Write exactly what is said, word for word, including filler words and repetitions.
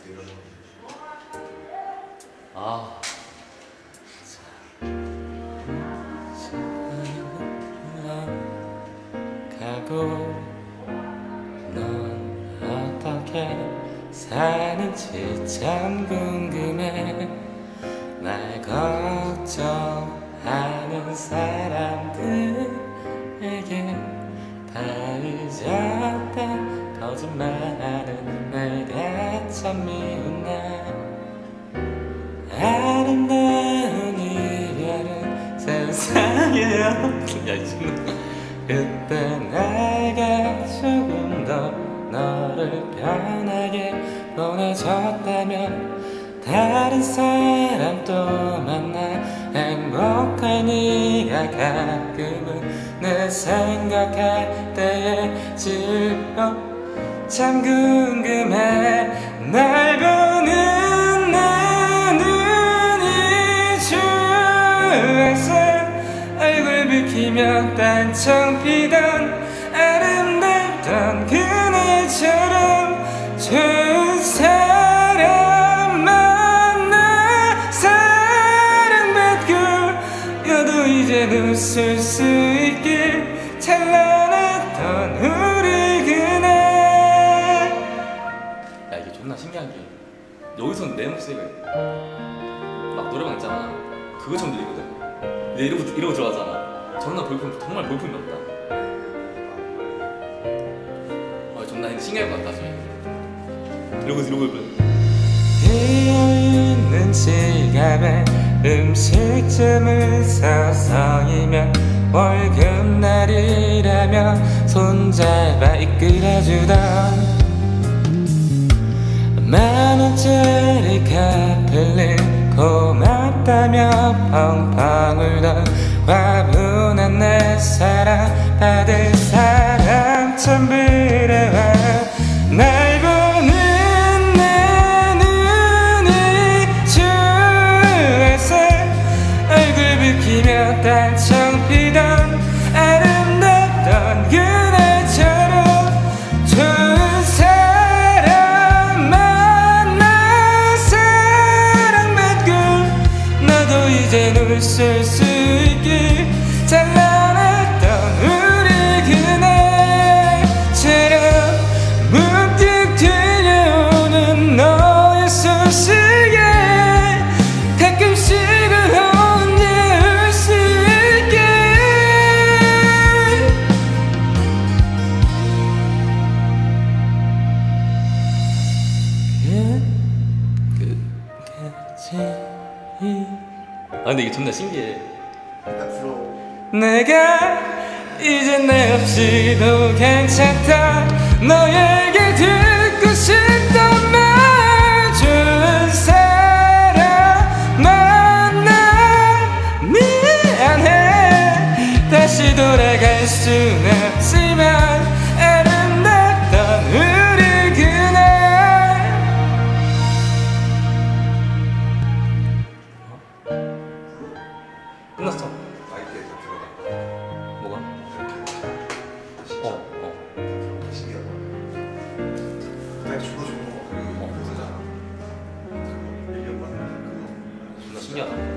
아. 가고 넌 어떻게 사는지 참 궁금해. 날 걱정하는 사람들에게 다 잊었다 거짓말하는 내가 참 미운나. 아름다운 이별은 세상에 없긴. 그때 내가 조금 더 너를 편하게 보내줬다면 다른 사람 또 만나 행복할 네가 가끔은 내 생각할 때의 즐거움 참 궁금해. 날 보는 내 눈이 주에서 얼굴 붉히며 단청 피던 아름답던 그날처럼 좋은 사람 만나 사랑받고 여도 이젠 웃을 수 있길 찬란했던 우리 그날. 야 이게 존나 신기한 게 여기서는 내 목소리가 막 노래방 있잖아 그거처럼 들리거든. 근데 이러고, 이러고 들어가잖아. 정말 볼품, 정말 볼품이 없다. 어, 존나 신기할 것 같다, 지금. 이러고, 이러고, 이러고. 비어있는 지갑에 음식점을 서성이며 월급날이라며 손잡아 이끌어주던 만원짜리 카펠린 고맙다며 펑펑 울던 과분한 내 사랑 받을 사람 참 부러워. 날 보는 내 눈이 주에서 얼굴 붉히며 단청 피던 아름답던 그날처럼 좋은 사람 만나 사랑받고 너도 이젠 웃을 수 있길 찬란했던 우리 그날처럼 문득 들려오는 너의 소식에 가끔씩은 혼자 울 수 있게. 끝까지 아 근데 이게 존나 신기해. 내가 이제 내 없이도 괜찮다 너에게 듣고 싶단 말. 좋은 사람 만나 미안해 다시 돌아갈 순 없지만 아름답던 우리 그날. 끝났어. 마이크에 다 들어가. 뭐가? 어, 어. 신기하다. 그날 죽어주는 거 그리고 그거잖아. 그거 일 년 만에 그거 존나 신기하다.